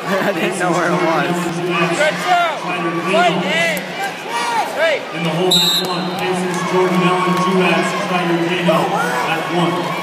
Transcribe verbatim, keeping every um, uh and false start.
I didn't know where it was. Good job! Right, hey! Hey! In the hole at one, Pacers, Jordan Allen, Juaz, Strider, Daniel at one.